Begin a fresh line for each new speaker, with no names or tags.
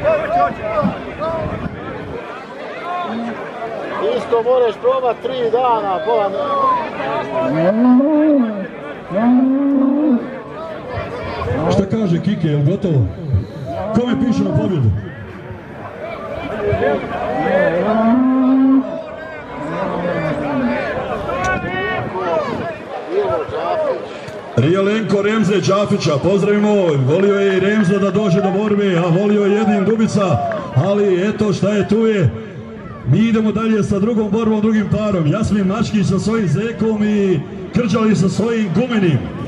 Isto moraš probat 3 dana, pola
Šta kaže Kike, je li gotovo? Kome piše na pobjedu? Rijelenko Remze Đafića, pozdravimo, volio je i Remzo da dođe do borbe, a volio je jednim Dubica, ali eto šta je tu je. Mi idemo dalje sa drugom borbom, drugim parom, Jasmin Mačkić sa svojim Zekom i Krđali sa svojim Gumenim.